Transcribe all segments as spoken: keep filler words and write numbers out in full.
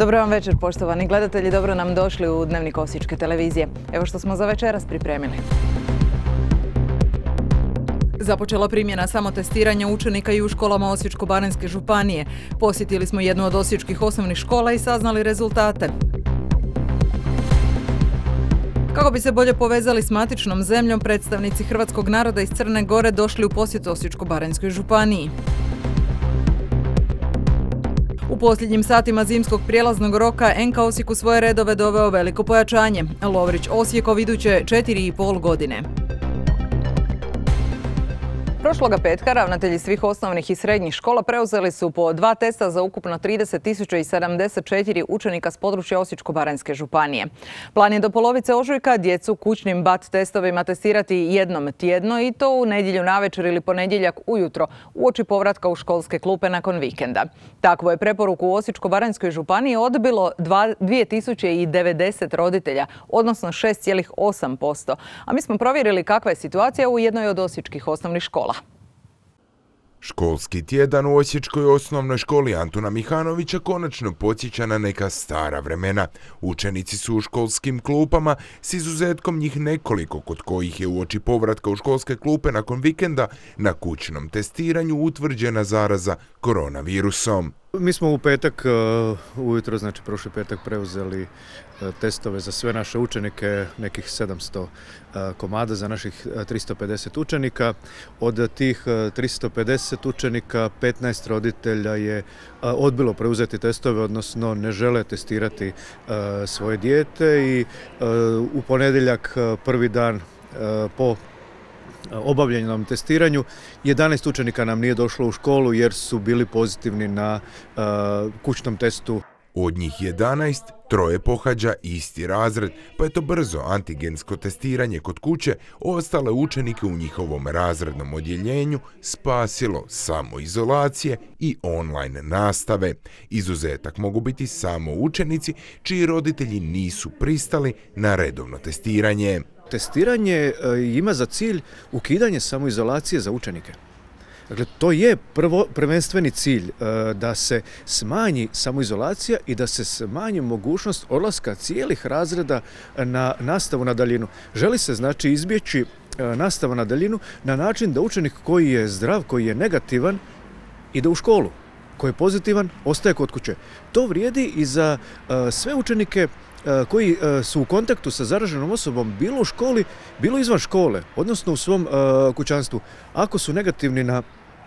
Dobro vam večer, poštovani gledatelji, dobro nam došli u Dnevnik Osječke televizije. Evo što smo za večeras pripremili. Započela primjena samotestiranja učenika i u školama Osječko-baranjske županije. Posjetili smo jednu od osječkih osnovnih škola i saznali rezultate. Kako bi se bolje povezali s matičnom zemljom, predstavnici hrvatskog naroda iz Crne Gore došli u posjet Osječko-baranjskoj županiji. U posljednjim satima zimskog prijelaznog roka en ka Osijek u svoje redove doveo veliko pojačanje. Lovrić Osijekov iduće četiri i pol godine. Prošloga petka ravnatelji svih osnovnih i srednjih škola preuzeli su po dva testa za ukupno trideset tisuća sedamdeset četiri učenika s područja Osječko-baranjske županije. Plan je do polovice ožujka djecu kućnim B A T testovima testirati jednom tjedno i to u nedjelju navečer ili ponedjeljak ujutro uoči povratka u školske klupe nakon vikenda. Takvu je preporuku u Osječko-baranjskoj županiji odbilo dvije tisuće devedeset roditelja, odnosno šest zarez osam posto. A mi smo provjerili kakva je situacija u jednoj od osječkih osnovnih škola. Školski tjedan u Osječkoj osnovnoj školi Antuna Mihanovića konačno podsjeća na neka stara vremena. Učenici su u školskim klupama, s izuzetkom njih nekoliko kod kojih je uoči povratka u školske klupe nakon vikenda na kućnom testiranju utvrđena zaraza koronavirusom. Mi smo u petak ujutro, znači prošli petak, preuzeli testove za sve naše učenike, nekih sedamsto komada za naših tristo pedeset učenika. Od tih tristo pedeset učenika petnaest roditelja je odbilo preuzeti testove, odnosno ne žele testirati svoje dijete i u ponedjeljak prvi dan po obavljenom testiranju jedanaest učenika nam nije došlo u školu jer su bili pozitivni na uh, kućnom testu. Od njih jedanaest, troje pohađa isti razred, pa je to brzo antigensko testiranje kod kuće ostale učenike u njihovom razrednom odjeljenju spasilo samoizolacije i online nastave. Izuzetak mogu biti samo učenici čiji roditelji nisu pristali na redovno testiranje. Testiranje ima za cilj ukidanje samoizolacije za učenike. Dakle, to je prvo, prvenstveni cilj, da se smanji samoizolacija i da se smanji mogućnost odlaska cijelih razreda na nastavu na daljinu. Želi se znači izbjeći nastavu na daljinu na način da učenik koji je zdrav, koji je negativan, ide u školu, koji je pozitivan, ostaje kod kuće. To vrijedi i za sve učenike koji su u kontaktu sa zaraženom osobom bilo u školi, bilo izvan škole, odnosno u svom kućanstvu. Ako su negativni na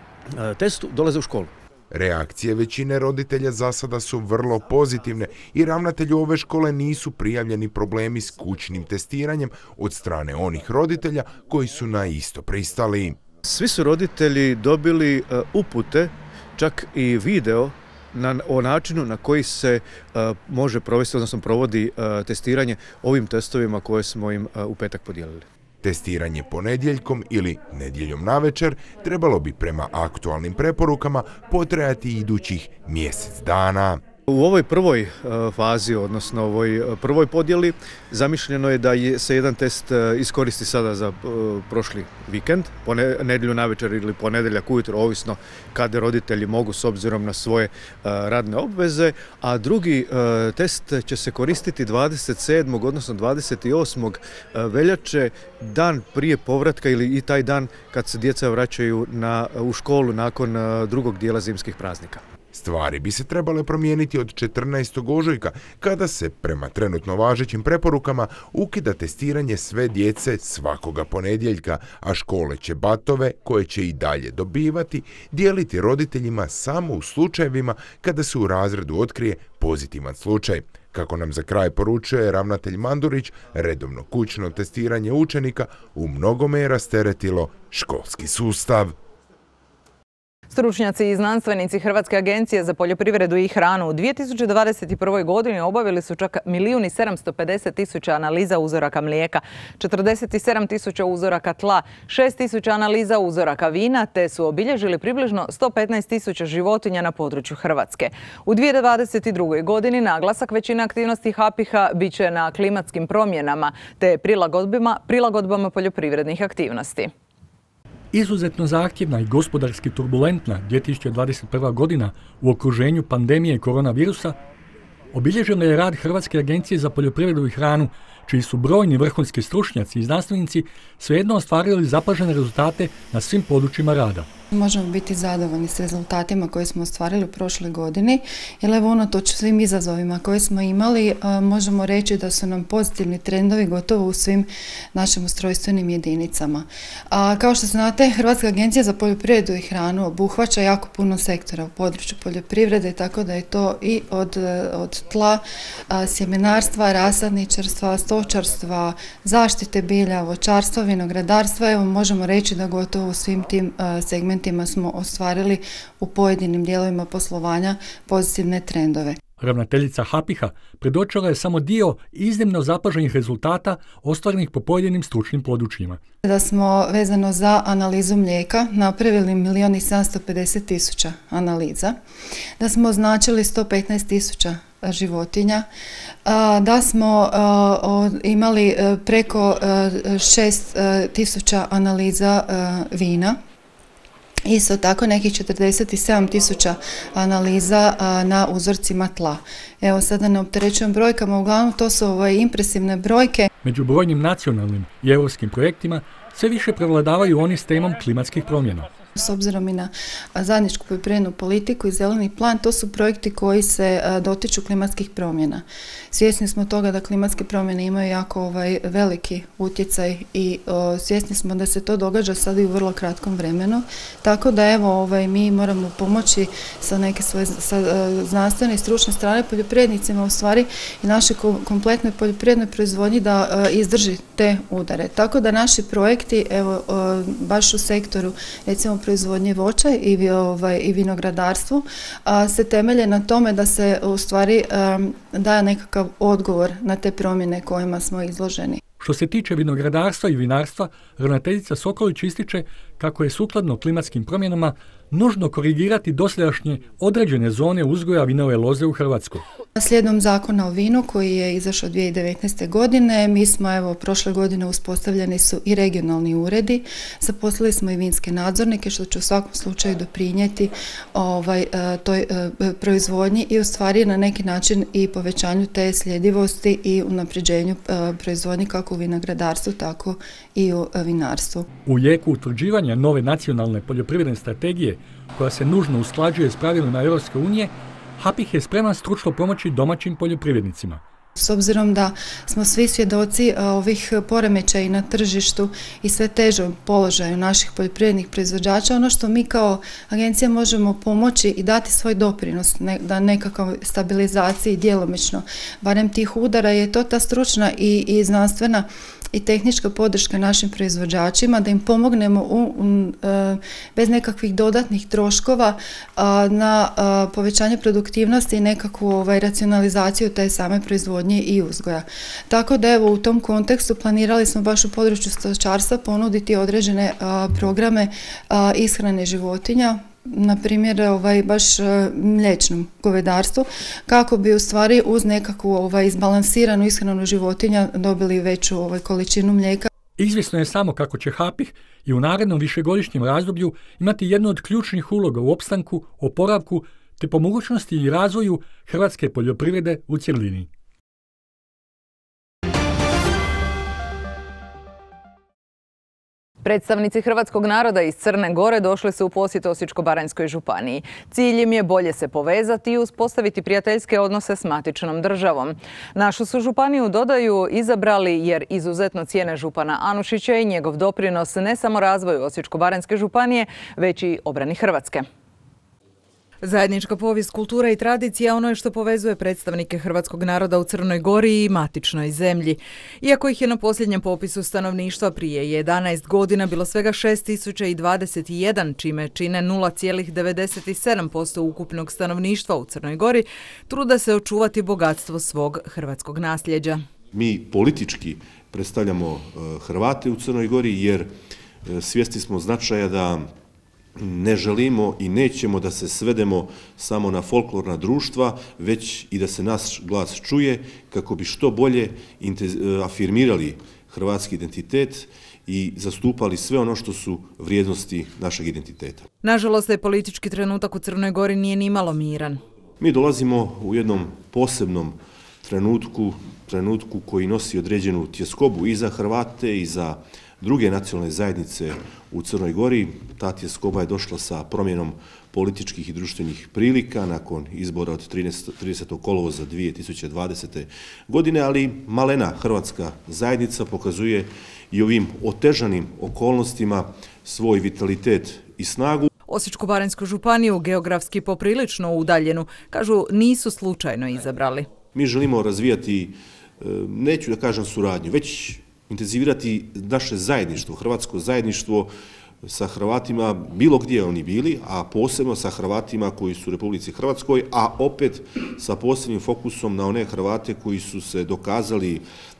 testu, dolaze u školu. Reakcije većine roditelja za sada su vrlo pozitivne i ravnatelju ove škole nisu prijavljeni problemi s kućnim testiranjem od strane onih roditelja koji su na isto pristali. Svi su roditelji dobili upute, čak i video, Na, o načinu na koji se uh, može provesti, odnosno provodi uh, testiranje ovim testovima koje smo im uh, u petak podijelili. Testiranje ponedjeljkom ili nedjeljom navečer trebalo bi prema aktualnim preporukama potrajati idućih mjesec dana. U ovoj prvoj uh, fazi, odnosno ovoj uh, prvoj podjeli, zamišljeno je da je, se jedan test uh, iskoristi sada za uh, prošli vikend, pone, nedjelju navečer ili ponedjeljak ujutro, ovisno kada roditelji mogu s obzirom na svoje uh, radne obveze, a drugi uh, test će se koristiti dvadeset sedmog odnosno dvadeset osmog veljače, dan prije povratka ili i taj dan kad se djeca vraćaju na, u školu nakon uh, drugog dijela zimskih praznika. Stvari bi se trebale promijeniti od četrnaestog ožujka, kada se, prema trenutno važećim preporukama, ukida testiranje sve djece svakoga ponedjeljka, a škole će batove, koje će i dalje dobivati, dijeliti roditeljima samo u slučajevima kada se u razredu otkrije pozitivan slučaj. Kako nam za kraj poručuje ravnatelj Mandurić, redovno kućno testiranje učenika u mnogome je rasteretilo školski sustav. Stručnjaci i znanstvenici Hrvatske agencije za poljoprivredu i hranu u dvije tisuće dvadeset prvoj. godini obavili su čak milijun i sedamsto pedeset tisuća analiza uzoraka mlijeka, četrdeset sedam tisuća uzoraka tla, šest tisuća analiza uzoraka vina, te su obilježili približno sto petnaest tisuća životinja na području Hrvatske. U dvije tisuće dvadeset drugoj. godini naglasak većine aktivnosti HAPIH-a bit će na klimatskim promjenama te prilagodbama, prilagodbama poljoprivrednih aktivnosti. Izuzetno zahtjevna i gospodarski turbulentna dvije tisuće dvadeset prva. godina u okruženju pandemije koronavirusa obilježeno je rad Hrvatske agencije za poljoprivredu i hranu, čiji su brojni vrhunski stručnjaci i znanstvenici svejedno ostvarili zapažene rezultate na svim područjima rada. Možemo biti zadovoljni s rezultatima koje smo ostvarili u prošloj godini, jer evo unatoč svim izazovima koje smo imali, možemo reći da su nam pozitivni trendovi gotovo u svim našim ustrojstvenim jedinicama. A kao što znate, Hrvatska agencija za poljoprivredu i hranu obuhvaća jako puno sektora u području poljoprivrede, tako da je to i od, od tla, sjemenarstva, rasadničarstva, stočarstva, zaštite bilja, voćarstva, vinogradarstva. Evo možemo reći da gotovo u svim tim segmentima smo ostvarili u pojedinim dijelovima poslovanja pozitivne trendove. Ravnateljica HAPIH-a predočila je samo dio iznimno zapaženih rezultata ostvarenih po pojedinim stručnim područjima. Da smo vezano za analizu mlijeka napravili milijun i sedamsto pedeset tisuća analiza, da smo označili sto petnaest tisuća životinja, da smo imali preko šest tisuća analiza vina, isto tako nekih četrdeset sedam tisuća analiza a, na uzorcima tla. Evo sada ne opterećujem brojkama, uglavnom to su ovaj, impresivne brojke. Među brojnim nacionalnim i europskim projektima sve više prevladavaju oni s temom klimatskih promjena. S obzirom i na zajedničku poljoprivrednu politiku i zeleni plan, to su projekti koji se dotiču klimatskih promjena. Svjesni smo toga da klimatske promjene imaju jako ovaj, veliki utjecaj i o, svjesni smo da se to događa sad i u vrlo kratkom vremenu. Tako da evo ovaj, mi moramo pomoći sa neke svoje sa, znanstvene i stručne strane poljoprivrednicima u stvari i našoj kompletnoj poljoprivrednoj proizvodnji da a, izdrži te udare. Tako da naši projekti evo o, baš u sektoru recimo proizvodnje voća i, ovaj, i vinogradarstvu a, se temelje na tome da se u stvari a, daje nekakav odgovor na te promjene kojima smo izloženi. Što se tiče vinogradarstva i vinarstva, ravnateljica Sokolić ističe kako je sukladno klimatskim promjenama nužno korigirati dosadašnje određene zone uzgoja vinove loze u Hrvatskoj. Slijedom zakona o vinu koji je izašao dvije tisuće devetnaeste. godine, mi smo evo prošle godine uspostavljeni su i regionalni uredi, zaposlili smo i vinske nadzornike što će u svakom slučaju doprinijeti ovaj, toj proizvodnji i u stvari na neki način i povećanju te sljedivosti i unapređenju proizvodnje kako u vinogradarstvu tako i u vinarstvu. U jeku utvrđivanja nove nacionalne poljoprivredne strategije koja se nužno usklađuje s pravilima Europske unije, HAPIH je spreman stručno pomoći domaćim poljoprivrednicima. S obzirom da smo svi svjedoci ovih poremećaja na tržištu i sve težom položaju naših poljoprivrednih proizvođača, ono što mi kao agencija možemo pomoći i dati svoj doprinos ne, da nekakav stabilizaciji djelomično, barem tih udara, je to ta stručna i, i znanstvena i tehnička podrška našim proizvođačima, da im pomognemo u, u, bez nekakvih dodatnih troškova na povećanje produktivnosti i nekakvu ovaj, racionalizaciju te same proizvodnje i uzgoja. Tako da evo u tom kontekstu planirali smo baš u području stočarstva ponuditi određene a, programe a, ishrane životinja, na primjer ovaj, baš mliječnom govedarstvu, kako bi u stvari uz nekakvu ovaj, izbalansiranu ishranu životinja dobili veću ovaj, količinu mlijeka. Izvjesno je samo kako će HAPIH i u narednom višegodišnjem razdoblju imati jednu od ključnih uloga u opstanku, oporavku te po mogućnosti i razvoju hrvatske poljoprivrede u cjelini. Predstavnici hrvatskog naroda iz Crne Gore došli su u posjet Osječko-baranjskoj županiji. Cilj im je bolje se povezati i uspostaviti prijateljske odnose s matičnom državom. Našu su županiju, dodaju, izabrali jer izuzetno cijene župana Anušića i njegov doprinos ne samo razvoju Osječko-baranjske županije, već i obrani Hrvatske. Zajednička povijest, kultura i tradicija ono je što povezuje predstavnike hrvatskog naroda u Crnoj Gori i matičnoj zemlji. Iako ih je na posljednjem popisu stanovništva prije jedanaest godina bilo svega šest tisuća dvadeset jedan, čime čine nula zarez devedeset sedam posto ukupnog stanovništva u Crnoj Gori, trude se očuvati bogatstvo svog hrvatskog nasljeđa. Mi politički predstavljamo Hrvate u Crnoj Gori jer svjesni smo značaja da ne želimo i nećemo da se svedemo samo na folklorna društva, već i da se naš glas čuje kako bi što bolje afirmirali hrvatski identitet i zastupali sve ono što su vrijednosti našeg identiteta. Nažalost, taj politički trenutak u Crnoj Gori nije ni malo miran. Mi dolazimo u jednom posebnom trenutku, trenutku koji nosi određenu tjeskobu i za Hrvate i za druge nacionalne zajednice u Crnoj Gori. Ta tjeskoba je došla sa promjenom političkih i društvenih prilika nakon izbora od tridesetog kolovoza dvije tisuće dvadesete. godine, ali malena hrvatska zajednica pokazuje i ovim otežanim okolnostima svoj vitalitet i snagu. Osječko-baranjsku županiju, geografski poprilično udaljenu, kažu nisu slučajno izabrali. Mi želimo razvijati, neću da kažem suradnju, već intenzivirati naše zajedništvo, hrvatsko zajedništvo sa Hrvatima bilo gdje oni bili, a posebno sa Hrvatima koji su u Republici Hrvatskoj, a opet sa posebnim fokusom na one Hrvate koji su se dokazali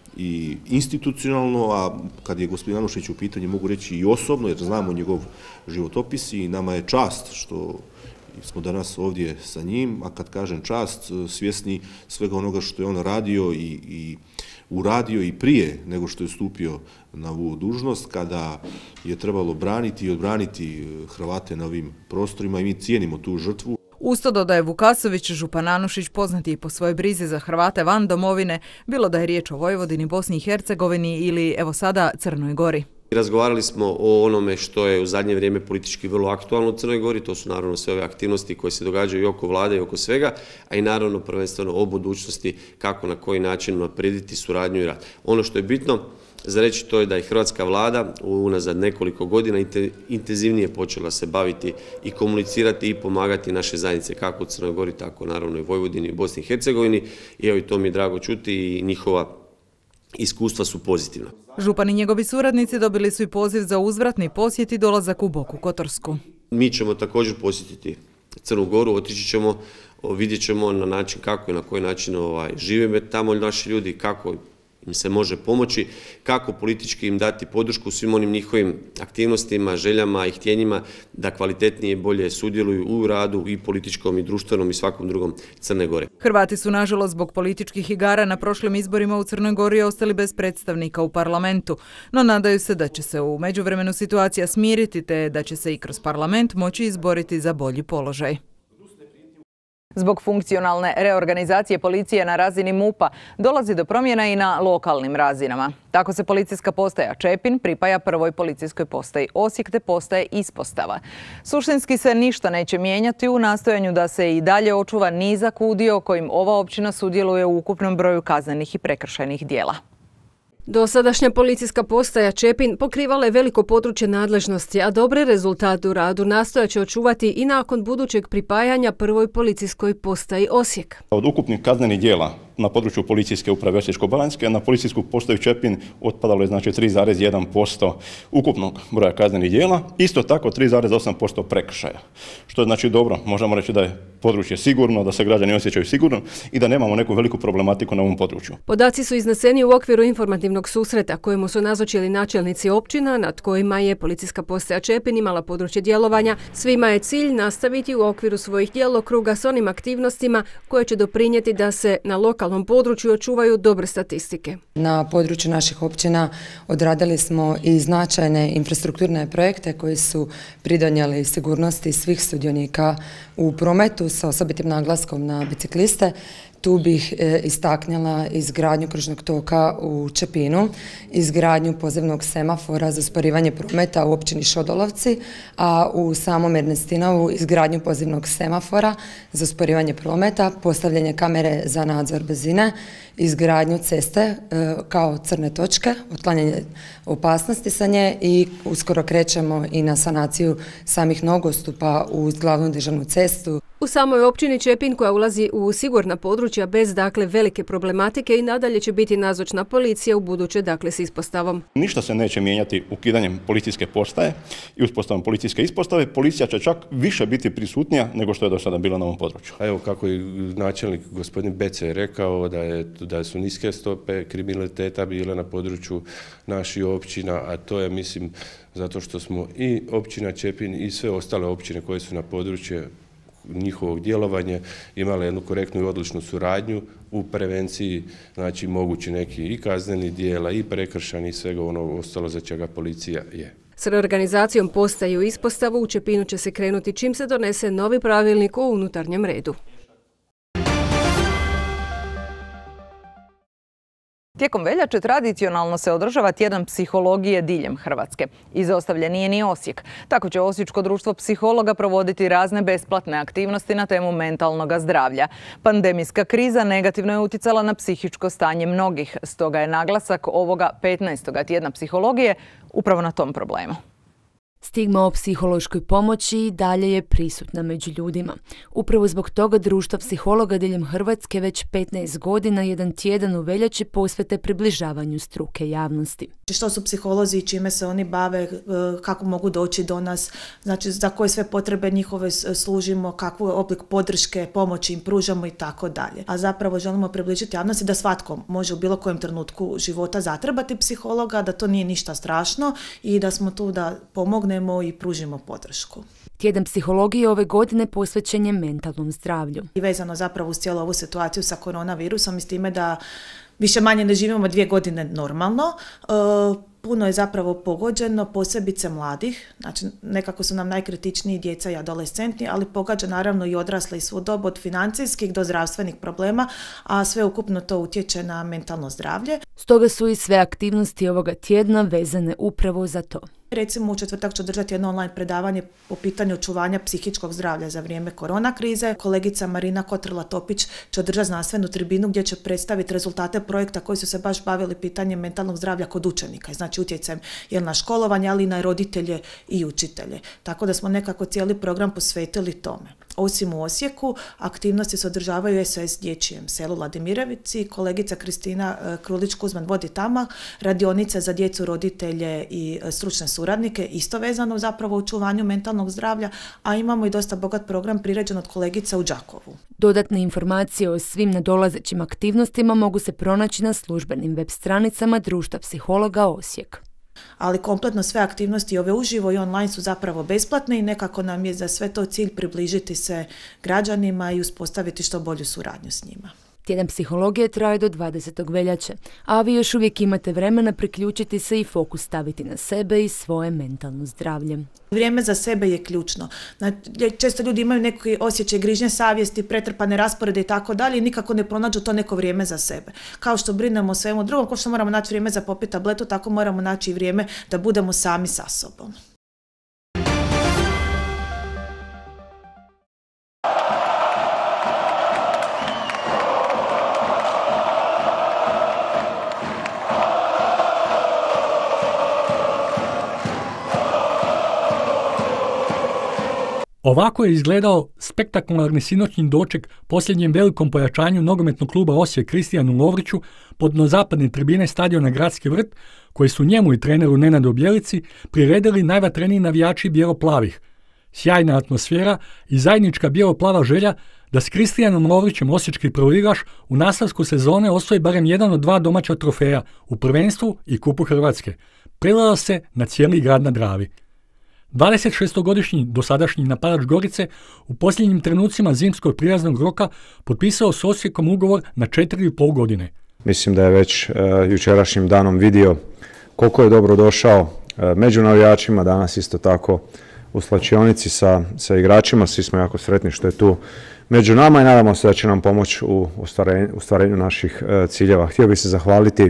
i institucionalno, a kad je gospodin Anušić u pitanju mogu reći i osobno, jer znamo njegov životopis i nama je čast što smo danas ovdje sa njim, a kad kažem čast, svjesni svega onoga što je on radio i, i uradio i prije nego što je stupio na ovu dužnost, kada je trebalo braniti i odbraniti Hrvate na ovim prostorima i mi cijenimo tu žrtvu. Usto dodaje Vukasović, župan Anušić poznati i po svojoj brizi za Hrvate van domovine, bilo da je riječ o Vojvodini, Bosni i Hercegovini ili evo sada Crnoj Gori. Razgovarali smo o onome što je u zadnje vrijeme politički vrlo aktualno u Crnoj Gori, to su naravno sve ove aktivnosti koje se događaju i oko vlade i oko svega, a i naravno prvenstveno o budućnosti kako na koji način unaprijediti suradnju i rad. Ono što je bitno za reći to je da je hrvatska vlada unazad nekoliko godina intenzivnije počela se baviti i komunicirati i pomagati naše zajednice kako u Crnoj Gori, tako naravno i Vojvodini i Bosni i Hercegovini i evo i to mi je drago čuti i njihova iskustva su pozitivna. Župan i njegovi suradnici dobili su i poziv za uzvratni posjet i dolazak u Boku Kotorsku. Mi ćemo također posjetiti Crnu Goru, otići ćemo, vidjet ćemo na način kako i na koji način ovaj, žive tamo naši ljudi, kako im se može pomoći, kako politički im dati podršku svim onim njihovim aktivnostima, željama i htjenjima da kvalitetnije i bolje sudjeluju u radu i političkom i društvenom i svakom drugom Crne Gore. Hrvati su nažalost zbog političkih igara na prošlim izborima u Crnoj Gori ostali bez predstavnika u parlamentu, no nadaju se da će se u međuvremenu situacija smiriti te da će se i kroz parlament moći izboriti za bolji položaj. Zbog funkcionalne reorganizacije policije na razini MUP-a dolazi do promjena i na lokalnim razinama. Tako se policijska postaja Čepin pripaja prvoj policijskoj postaji Osijek te postaje ispostava. Suštinski se ništa neće mijenjati u nastojanju da se i dalje očuva nizak udio kojim ova općina sudjeluje u ukupnom broju kaznenih i prekršajnih dijela. Dosadašnja policijska postaja Čepin pokrivala je veliko područje nadležnosti, a dobre rezultate u radu nastojat će očuvati i nakon budućeg pripajanja prvoj policijskoj postaji Osijek. Od ukupnih kaznenih djela na području policijske uprave Osječko-baranjske na policijsku postaju Čepin otpadalo je znači tri zarez jedan posto ukupnog broja kaznenih djela, isto tako tri zarez osam posto prekršaja. Što je znači dobro, možemo reći da je područje sigurno, da se građani osjećaju sigurno i da nemamo neku veliku problematiku na ovom području. Podaci su izneseni u okviru informativnog susreta kojemu su nazočili načelnici općina nad kojima je policijska postaja Čepin imala područje djelovanja. Svima je cilj nastaviti u okviru svojih djelokruga s onim aktivnostima koje će doprinijeti da se na lokalnom području očuvaju dobre statistike. Na području naših općina odradili smo i značajne infrastrukturne projekte koji su pridonijeli sigurnosti svih sudionika u prometu sa osobitim naglaskom na bicikliste. Tu bih istaknula izgradnju kružnog toka u Čepinu, izgradnju pozivnog semafora za usporivanje prometa u općini Šodolovci, a u samom Ernestinovu izgradnju pozivnog semafora za usporivanje prometa, postavljanje kamere za nadzor brzine, izgradnju ceste kao crne točke, otklanjanje opasnosti sa nje i uskoro krećemo i na sanaciju samih nogostupa uz glavnu državnu cestu. U samoj općini Čepin koja ulazi u sigurna područja bez dakle velike problematike i nadalje će biti nazočna policija u buduće dakle s ispostavom. Ništa se neće mijenjati ukidanjem policijske postaje i uspostavom policijske ispostave. Policija će čak više biti prisutnija nego što je do sada bilo na ovom području. Evo kako je načelnik gospodin Bece rekao da, je, da su niske stope kriminaliteta bile na području naših općina, a to je mislim zato što smo i općina Čepin i sve ostale općine koje su na području njihovog djelovanja imale jednu korektnu i odličnu suradnju u prevenciji, znači mogući neki i kazneni djela i prekršajni i svega ono ostalo za čega policija je. S reorganizacijom postaje u ispostavu u Čepinu će se krenuti čim se donese novi pravilnik o unutarnjem redu. Tijekom veljače tradicionalno se održava tjedan psihologije diljem Hrvatske. Izostavljen nije ni Osijek. Tako će Osječko društvo psihologa provoditi razne besplatne aktivnosti na temu mentalnog zdravlja. Pandemijska kriza negativno je utjecala na psihičko stanje mnogih, stoga je naglasak ovoga petnaestog tjedna psihologije upravo na tom problemu. Stigma o psihološkoj pomoći i dalje je prisutna među ljudima. Upravo zbog toga društva psihologa diljem Hrvatske već petnaest godina jedan tjedan u veljači posvete približavanju struke javnosti. Što su psiholozi i čime se oni bave, kako mogu doći do nas, znači za koje sve potrebe njihove služimo, kakvu oblik podrške, pomoći im pružamo i tako dalje. A zapravo želimo približiti javnosti da svatko može u bilo kojem trenutku života zatrebati psihologa, da to nije ništa strašno i da smo tu da pomognemo i pružimo podršku. Tjedan psihologije ove godine posvećen je mentalnom zdravlju. I vezano zapravo uz cijelu ovu situaciju sa koronavirusom i s time da više manje ne živimo dvije godine normalno, puno je zapravo pogođeno, posebice mladih, znači nekako su nam najkritičniji djeca i adolescentni, ali pogađa naravno i odrasle i svu dobu od financijskih do zdravstvenih problema, a sve ukupno to utječe na mentalno zdravlje. Stoga su i sve aktivnosti ovoga tjedna vezane upravo za to. Recimo u četvrtak ću održati jedno online predavanje po pitanju očuvanja psihičkog zdravlja za vrijeme korona krize. Kolegica Marina Kotrla-Topić će održati znanstvenu tribinu gdje će predstaviti rezultate projekta koji su se baš bavili pitanjem mentalnog zdravlja kod učenika, znači utjecajem jel na školovanje, ali i na roditelje i učitelje. Tako da smo nekako cijeli program posvetili tome. Osim u Osijeku, aktivnosti se održavaju u S O S dječjem selu Vladimirevici. Kolegica Kristina Krulić-Kuzman vodi tamo radionice za djecu, roditelje i stručne suradnike, isto vezano zapravo u očuvanju mentalnog zdravlja, a imamo i dosta bogat program priređen od kolegica u Đakovu. Dodatne informacije o svim nadolazećim aktivnostima mogu se pronaći na službenim web stranicama Društva psihologa Osijek. Ali kompletno sve aktivnosti ove uživo i online su zapravo besplatne i nekako nam je za sve to cilj približiti se građanima i uspostaviti što bolju suradnju s njima. Tjedan psihologije traje do dvadesetog veljače, a vi još uvijek imate vremena priključiti se i fokus staviti na sebe i svoje mentalno zdravlje. Vrijeme za sebe je ključno. Često ljudi imaju neki osjećaj grižnje savjesti, pretrpane rasporede i tako dalje i nikako ne pronađu to neko vrijeme za sebe. Kao što brinemo o svemu drugom, kao što moramo naći vrijeme za popiti tabletu, tako moramo naći i vrijeme da budemo sami sa sobom. Ovako je izgledao spektakularni sinoćni doček posljednjem velikom pojačanju nogometnog kluba Osijek Kristijanu Lovriću pod zapadne tribine stadiona Gradski vrt, koji su njemu i treneru Nenadu Bjelici priredili najvatreniji navijači bijelo-plavih. Sjajna atmosfera i zajednička bijelo-plava želja da s Kristijanom Lovrićem osječki prvoligaš u nastavku sezone osvoji barem jedan od dva domaća trofeja u prvenstvu i kupu Hrvatske. Prelila se na cijeli grad na Dravi. dvadesetšestogodišnji dosadašnji napadač Gorice u posljednjim trenucima zimskog prilaznog roka potpisao s Osijekom ugovor na četiri i pol godine. Mislim da je već uh, jučerašnjim danom vidio koliko je dobro došao uh, među navijačima, danas isto tako u slačionici sa, sa igračima. Svi smo jako sretni što je tu među nama i nadamo se da će nam pomoći u ostvarenju, ostvarenju naših uh, ciljeva. Htio bih se zahvaliti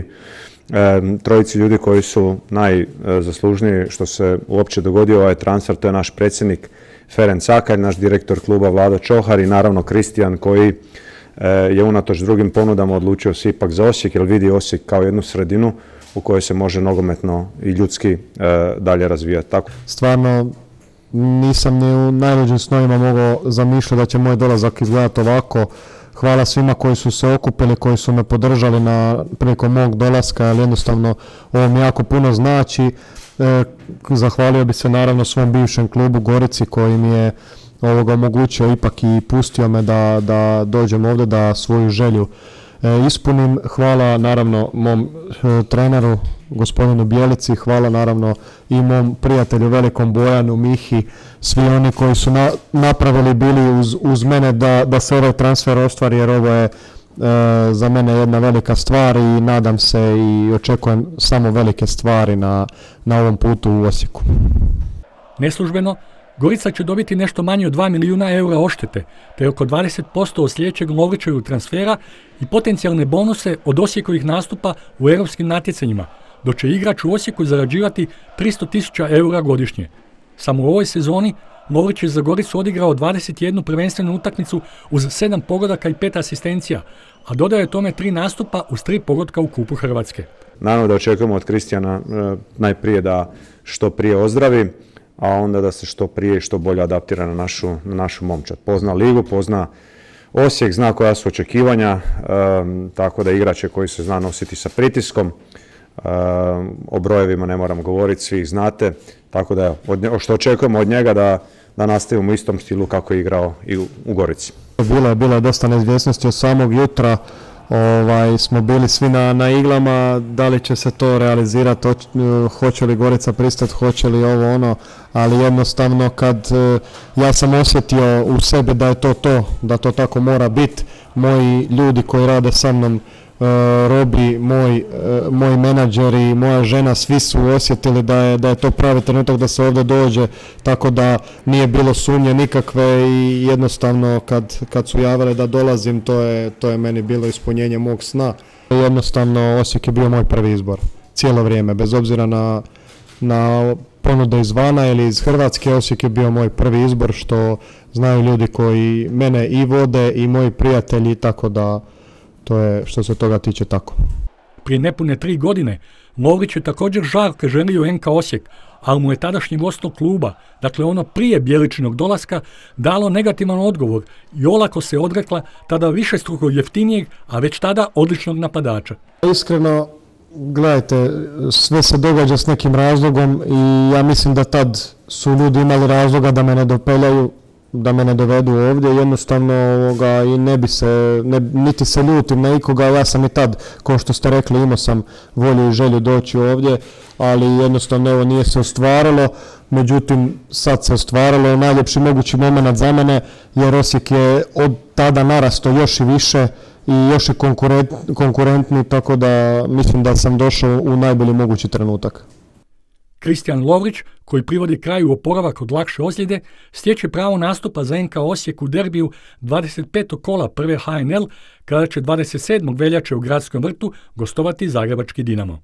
trojici ljudi koji su najzaslužniji što se uopće dogodio ovaj transfer, to je naš predsjednik Ferenc Sakaj, naš direktor kluba Vlado Čohar i naravno Kristijan koji je unatoč drugim ponudama odlučio se ipak za Osijek jer vidi Osijek kao jednu sredinu u kojoj se može nogometno i ljudski dalje razvijati. Tako. Stvarno nisam ni u najluđim snovima mogao zamišljati da će moj dolazak izgledati ovako. Hvala svima koji su se okupili, koji su me podržali na, preko mog dolaska, ali jednostavno ovo mi jako puno znači. E, zahvalio bi se naravno svom bivšem klubu Gorici koji mi je ovoga omogućio ipak i pustio me da, da dođem ovdje da svoju želju e, ispunim. Hvala naravno mom e, treneru gospodinu Bjelici, hvala naravno i mom prijatelju velikom Bojanu, Mihi, svi oni koji su na, napravili bili uz, uz mene da, da se ovaj transfer ostvari jer ovo je e, za mene jedna velika stvar i nadam se i očekujem samo velike stvari na, na ovom putu u Osijeku. Neslužbeno, Gorica će dobiti nešto manje od dva milijuna eura oštete, te oko dvadeset posto od sljedećeg Lovrićevog transfera i potencijalne bonuse od Osijekovih nastupa u europskim natjecanjima, dok će igrač u Osijeku zarađivati tristo tisuća eura godišnje. Samo u ovoj sezoni Lovrić je za Goricu odigrao dvadeset jednu prvenstvenu utakmicu uz sedam pogodaka i pet asistencija, a dodao je tome tri nastupa uz tri pogotka u Kupu Hrvatske. Naravno da očekujemo od Kristijana najprije da što prije ozdravi, a onda da se što prije i što bolje adaptira na našu, na našu momčad. Pozna ligu, pozna Osijek, zna koja su očekivanja, um, tako da igrače koji se zna nositi sa pritiskom, um, o brojevima ne moram govoriti, svi ih znate, tako da od, što očekujemo od njega da, da nastavimo u istom stilu kako je igrao i u, u Gorici. Bilo je, bilo je dosta neizvjesnosti od samog jutra. Ovaj, smo bili svi na, na iglama, da li će se to realizirati, hoće li Gorica pristati, hoće li ovo ono, ali jednostavno kad ja sam osjetio u sebi da je to to, da to tako mora biti, moji ljudi koji rade sa mnom, Robi, moj, moji menadžeri, moja žena, svi su osjetili da je, da je to pravi trenutak da se ovdje dođe, tako da nije bilo sumnje nikakve i jednostavno kad, kad su javili da dolazim, to je, to je meni bilo ispunjenje mog sna. Jednostavno Osijek je bio moj prvi izbor, cijelo vrijeme, bez obzira na, na ponude izvana ili iz Hrvatske, Osijek je bio moj prvi izbor, što znaju ljudi koji mene i vode i moji prijatelji, tako da to je što se toga tiče tako. Prije nepune tri godine Lovrić je također žarko želio N K Osijek, ali mu je tadašnji vodstvo kluba, dakle ono prije Bjeličinog dolaska, dalo negativan odgovor i olako se odrekla tada višestruko jeftinijeg, a već tada odličnog napadača. Iskreno, gledajte, sve se događa s nekim razlogom i ja mislim da tad su ljudi imali razloga da me ne dopeljaju, da me ne dovedu ovdje, jednostavno ovoga, i ne bi se, ne, niti se ljutim na ikoga, ja sam i tad, kao što ste rekli, imao sam volju i želju doći ovdje, ali jednostavno evo nije se ostvarilo, međutim sad se ostvarilo, najljepši mogući moment za mene, jer Osijek je od tada narastao još i više i još je konkurent, konkurentni, tako da mislim da sam došao u najbolji mogući trenutak. Kristijan Lovrić, koji privodi kraju oporavak od lakše ozljede, stječe pravo nastupa za N K Osijek u derbiju dvadeset petog kola prve H N L, kada će dvadeset sedmog veljače u Gradskom vrtu gostovati Zagrebački Dinamo.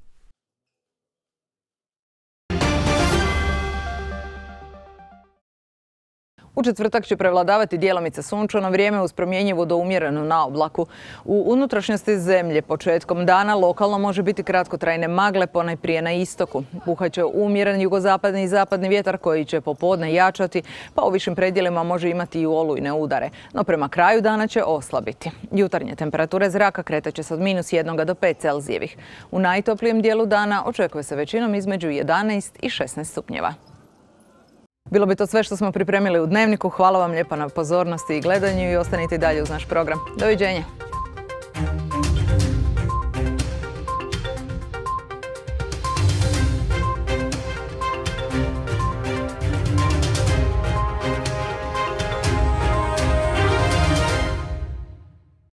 U četvrtak će prevladavati djelomice sunčano vrijeme uz promjenjivu do umjerenu na oblaku. U unutrašnjosti zemlje početkom dana lokalno može biti kratkotrajne magle, ponajprije na istoku. Puhaće umjeren jugozapadni i zapadni vjetar koji će popodne jačati, pa u višim predjelima može imati i olujne udare. No prema kraju dana će oslabiti. Jutarnje temperature zraka kretat će se od minus jednog do pet Celzijevih. U najtoplijem dijelu dana očekuje se većinom između jedanaest i šesnaest stupnjeva. Bilo bi to sve što smo pripremili u Dnevniku. Hvala vam lijepa na pozornosti i gledanju i ostanite dalje uz naš program. Doviđenja!